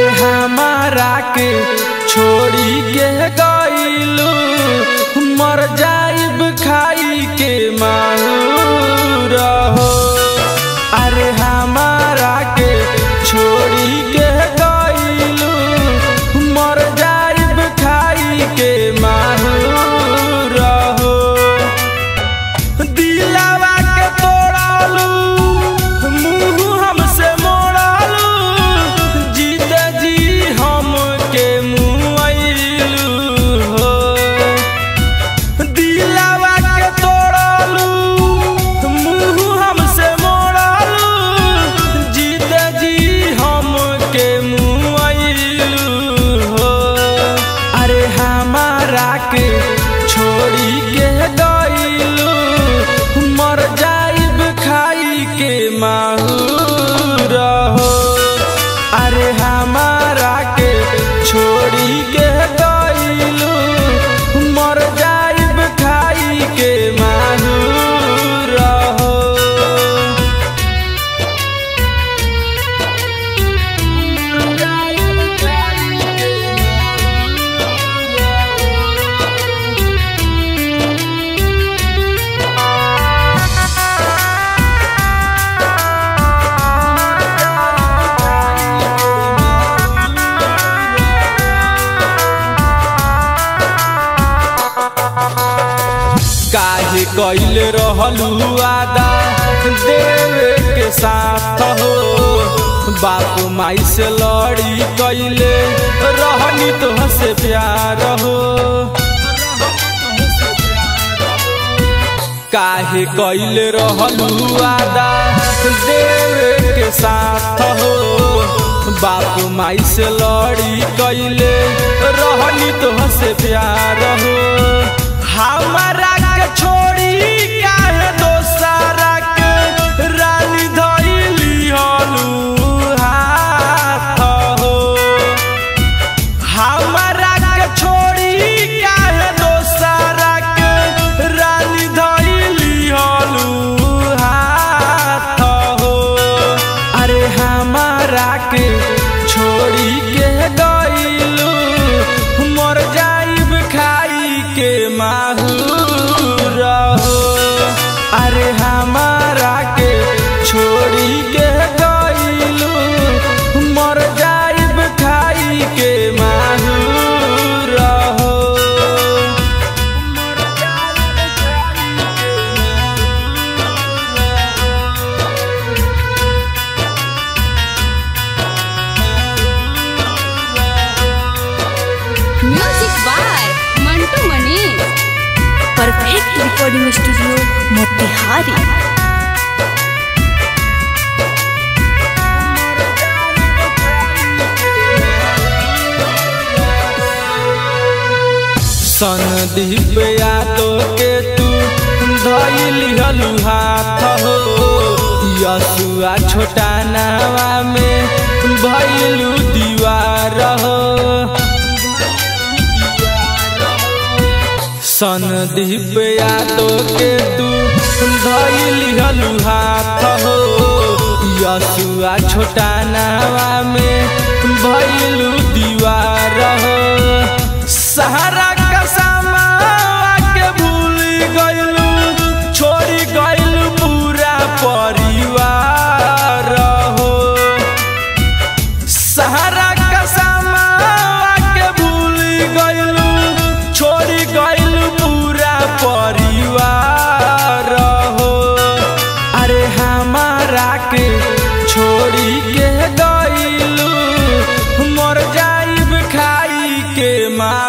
हमारा के छोड़ी के गइलू मर जाइब खाई के माहूर हो। अरे हमारा के छोड़ी के गइलू मर जाइब खाई के माहूर हो। दिलवा के तोड़लू मुँह हमसे मोड़लू जीते जी हम के मुआइलू हो। दिलवा के तोड़लू मुँह हमसे मोड़लू जीते जी हम के मुआइलू हो। अरे हमारा के छोड़ी के गइलू मर जाइब खाई के माहूर हो। अरे हमारा के छोड़ी के गइलू मर जाइब खाई के माहूर हो। काहे कइले रहलू वादा देवे के साथ हो। बाप माई से लड़ी कइले रहनी तो से प्यार हो। काहे कइले रहलू वादा देवे के साथ हो। बाप माई से लड़ी कइले रहनी तो से प्यार हो। हमारा के छोड़ी काहे दोसरा के रानी धइली हलू हाथ हो। हमारा के छोड़ी काहे दोसरा के रानी धइली हलू हाथ हो। अरे हमारा के छोड़ी के गइलू मर जाइब खाई के माहूर हो। अरे हमारा के छोड़ी के गइलू मर जाइब खाई के माहूर हो। Music by Mantu Mani. Perfect recording studio Motihari. Sandeep Yadav के तू धइली हलू हाथ हो। यसुआ छोटा नावा में भइलू दीवार हो। संदीप यादव के तू धइली हलू हाथ हो। यसुआ छोटा नावा में भइलू दीवार हो। सहारा का समावा के भूल गइलू छोड़ी गइलू पूरा परिवार हो। सहारा का समावा के भूल गइलू छोड़ी गइलू पूरा परिवार हो। अरे हमारा के छोड़ी के गइलू मर जाइब खाई के माँ